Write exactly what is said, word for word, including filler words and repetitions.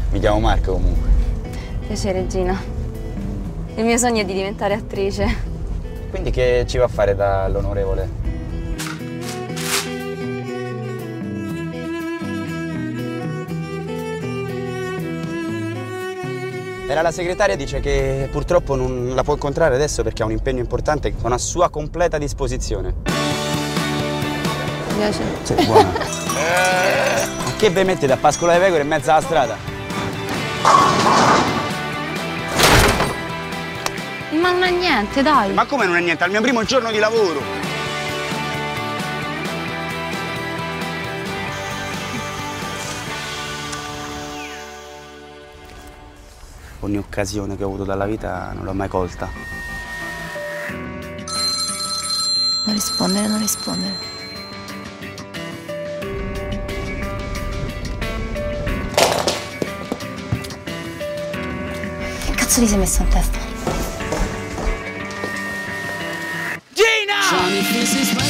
Mi chiamo Marco comunque. Piacere Gina. Il mio sogno è di diventare attrice. Quindi che ci va a fare dall'onorevole? Era la segretaria, dice che purtroppo non la può incontrare adesso perché ha un impegno importante con a sua completa disposizione. Mi piace? Sì, buona. Ma che ve mettete a pascolare le pecore in mezzo alla strada? Ma non è niente, dai. Ma come non è niente? Al mio primo giorno di lavoro. Ogni occasione che ho avuto dalla vita non l'ho mai colta. Non rispondere, non rispondere. Che cazzo ti sei messo in testa? Gina!